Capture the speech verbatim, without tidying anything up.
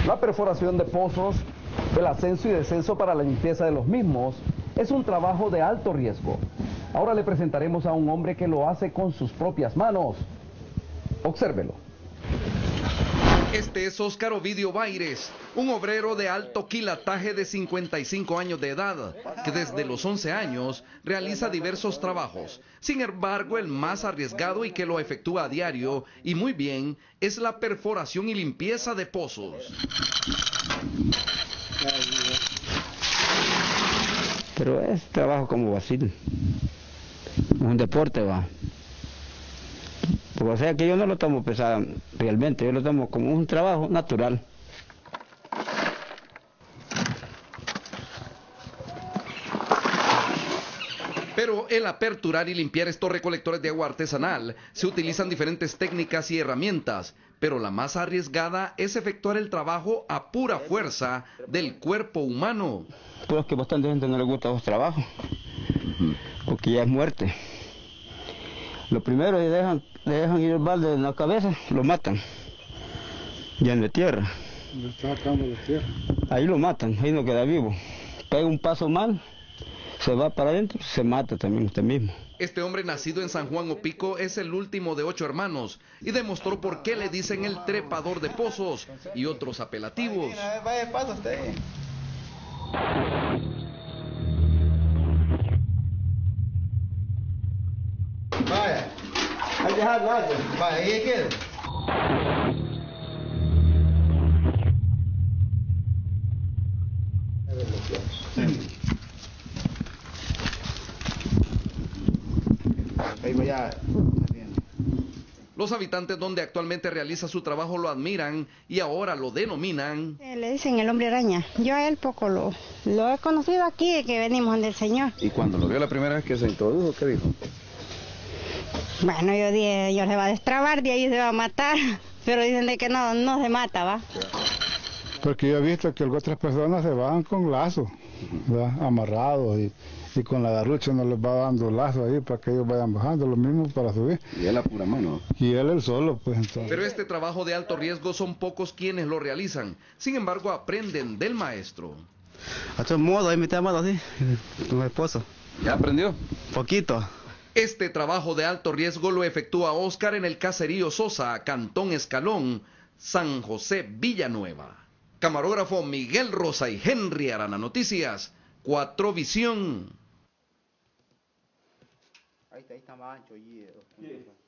La perforación de pozos, el ascenso y descenso para la limpieza de los mismos, es un trabajo de alto riesgo. Ahora le presentaremos a un hombre que lo hace con sus propias manos. Obsérvelo. Este es Óscar Ovidio Baires, un obrero de alto quilataje de cincuenta y cinco años de edad, que desde los once años realiza diversos trabajos. Sin embargo, el más arriesgado y que lo efectúa a diario, y muy bien, es la perforación y limpieza de pozos. Pero es trabajo como vacío, un deporte, va. Porque, o sea que yo no lo tomo pesado realmente, yo lo tomo como un trabajo natural. Pero el aperturar y limpiar estos recolectores de agua artesanal se utilizan diferentes técnicas y herramientas, pero la más arriesgada es efectuar el trabajo a pura fuerza del cuerpo humano. Pues que bastante gente no le gusta los trabajos, porque ya es muerte. Lo primero, le dejan, le dejan ir el balde en la cabeza, lo matan, ya en la tierra. Le está sacando la tierra. Ahí lo matan, ahí no queda vivo. Pega un paso mal, se va para adentro, se mata también usted mismo. Este hombre nacido en San Juan Opico es el último de ocho hermanos y demostró por qué le dicen el trepador de pozos y otros apelativos. Vaya, pasa usted. Vaya. Hay que dejarlo ahí. Vaya, ahí queda. Ahí voy a... Los habitantes donde actualmente realiza su trabajo lo admiran y ahora lo denominan. Le dicen el hombre araña. Yo a él poco lo, lo he conocido aquí, que venimos del Señor. ¿Y cuando lo vio la primera vez que se introdujo, qué dijo? Bueno, yo dije, yo se va a destrabar, de ahí se va a matar. Pero dicen de que no, no se mata, ¿va? Porque yo he visto que otras personas se van con lazos, ¿verdad? Amarrados y, y con la garrucha no les va dando lazo ahí para que ellos vayan bajando, lo mismo para subir. Y él a pura mano. Y él el solo, pues entonces. Pero este trabajo de alto riesgo son pocos quienes lo realizan. Sin embargo, aprenden del maestro. A todo modo, ahí me está llamando así, con mi esposo. ¿Ya aprendió? Poquito. Este trabajo de alto riesgo lo efectúa Óscar en el caserío Sosa, Cantón Escalón, San José, Villanueva. Camarógrafo Miguel Rosa y Henry Arana, Noticias cuatro Visión. Ahí está, ahí está más ancho. Y,